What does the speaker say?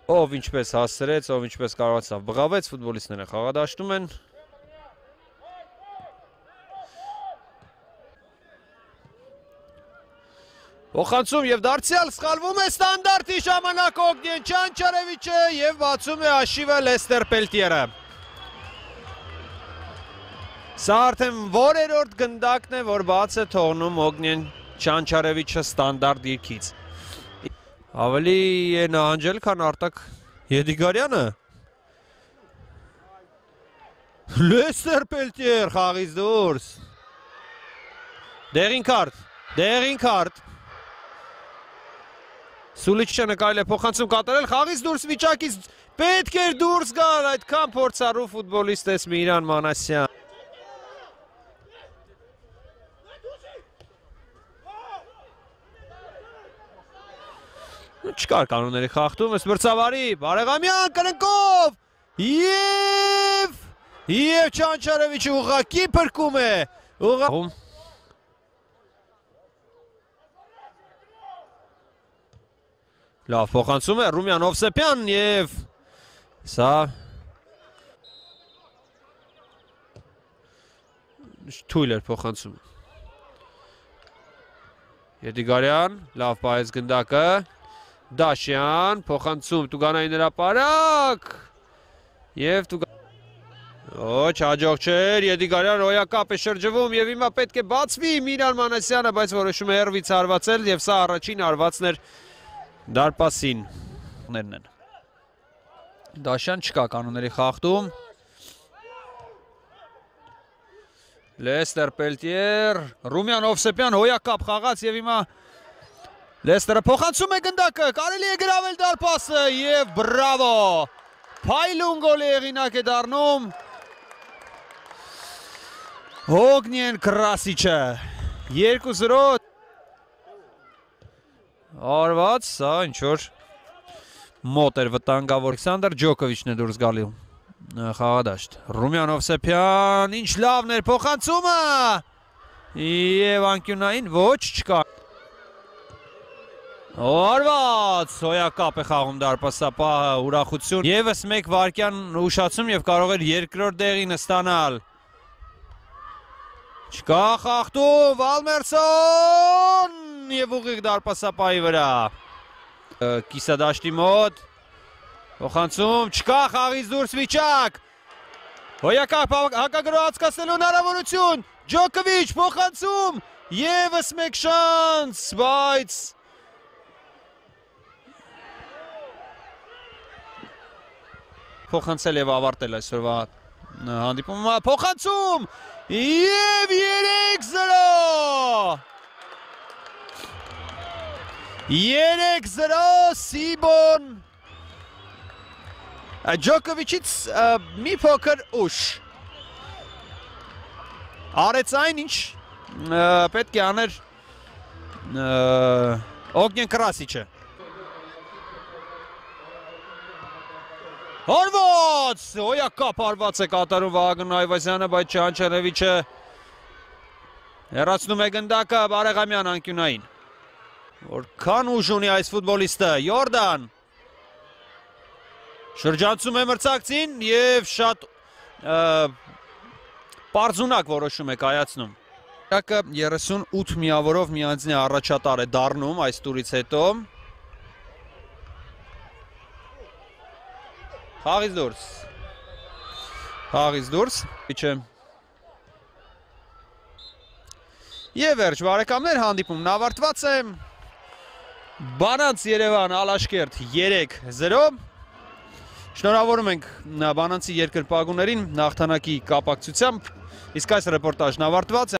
Ով ինչպես հասցրեց, ով ինչպես կարողացավ բղավեց, ֆուտբոլիստները խաղադաշտում են։ Փոխանցում եւ դարձյալ սխալվում է ստանդարտի ժամանակ Օգնեն Չանչարևիչը եւ բացում է հաշիվը Լեստեր Պելտիերը։ Սա արդեն որերորդ գնդակն է, որ բաց է թողնում Օգնեն Չանչարևիչը ստանդարտ դիրքից։ Ավելի է նահանջել, քան Արտակ Եդիգարյանը։ Լեստեր Պելտիեր խաղից դուրս։ Դեղին քարտ։ Սուլիչը նկարել է փոխանցում կատարել խաղից դուրս վիճակից պետք էր դուրս գալ այդքան փորձառու ֆուտբոլիստ է Միրան Մանասյան։ Չկար կանոնների խախտում, Սմրցավարի Բարեղամյան կրնկով և Չանչարևիչը ուղղակի փրկում է։ Լավ փոխանցում է Ռումյան Հովսեփյան և սա թույլ էր փոխանցում։ Եդիգարյան, լավ պահեց գնդակը, Դաշյան, փոխանցում Տուգանային հրապարակ և չհաջող չէր, Եդիգարյան հոյակապ է շրջվում և հիմա պետք է բացվի Միրան Մանասյանը, բայց որոշում է հեռվից հարվածել և սա առաջին հարվածն էր դարպասին են։ Դաշյան չկա կանոնների խախտում։ Լեստեր Պելտիեր, Ռումյան Հովսեփյան հոյակապ խաղաց և հիմա Լեստերը փոխանցում է գնդակը, կարելի է գրավել դարպասը և բրավո։ Փայլուն գոլի հեղինակ է դառնում Օգնեն Կրասիչը 2-0 Արված, սա ինչ-որ մոտ էր վտանգավոր Ալեքսանդր Ջոկովիչն է դուրս գալի խաղադաշտ։ Ռումյան Հովսեփյան, ինչ լավն էր փոխանցումը և անկյունային ոչ չկա։ Արված, հոյակապ է խաղում դարպասապահը, ուրախություն։ Եվս մեկ վարկյան ուշացում և կարող էր երկրորդ դեղինը ստանալ։ Չկա խախտում, Վալմերսոն և ուղիղ դարպասապահի վրա։ Կիսադաշտի մոտ, փոխանցում, չկա խաղից դուրս վիճակ։ Հոյակապ հակագրո անցկացնելու հնարավորություն, Ջոկովիչ փոխանցում, եվս մեկ շանս, բայց փոխանցել և ավարտել այսօրվա հանդիպումը, փոխանցում և 3-0 Սիբոն Ջոկովիչից մի փոքր ուշ արեց այն ինչ պետք է աներ Օգնեն Կրասիչը։ Հարված, հոյակապ հարված է կատարում Վահագն Այվազյանը, բայց Չանչարևիչը հեռացնում է գնդակը, Բարեղամյան անկյունային։ Որքան ուժ ունի այս ֆուտբոլիստը, Յորդան շրջանցում է մրցակցին և շատ պարզունակ որոշում է կայացնում։ 38 միավորով միանձնի առաջատար է դառնում այս տուրից հետո։ Խաղից դուրս, և վերջ բարեկամներ հանդիպումն ավարտված է, Բանանց Երևան Ալաշկերտ 3-0, շնորհավորում ենք Բանանցի երկրպագուներին հաղթանակի կապակցությամբ, իսկ այս ռեպորտաժն ավարտված է։